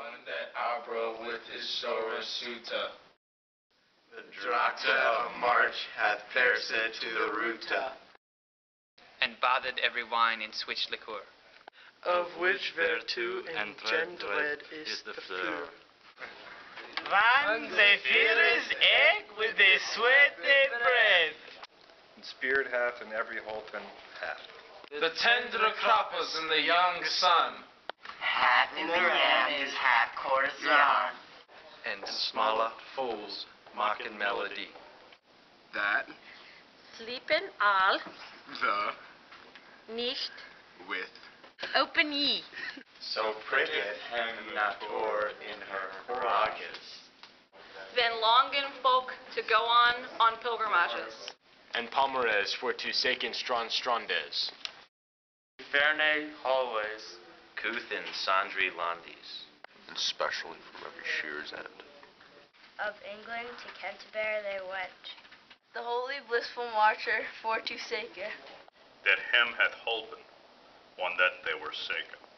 one that Arbor with his Sora Suta. The Dracta of March hath pierced to the ruta, and bathed every wine in switch liqueur, of which thereto engendered is the fleur. Van Zephyr's egg with the sweat they bread, and spirit hath in every holpen hath. The tender croppers and the young sun, hath in the ram his half courtesan, and smala fools mocking melody. That sleepen all, the nicht, with open ye. So pricketh hem natur in her prerogatives. Then longen folk to go on pilgrimages. And Palmares for to saken strandes. Ferne always. Cuthin sandry landis. And specially from every shear's end. Of England to Canterbury they went. The holy blissful marcher for to sake. That him hath holpen, one that they were saken.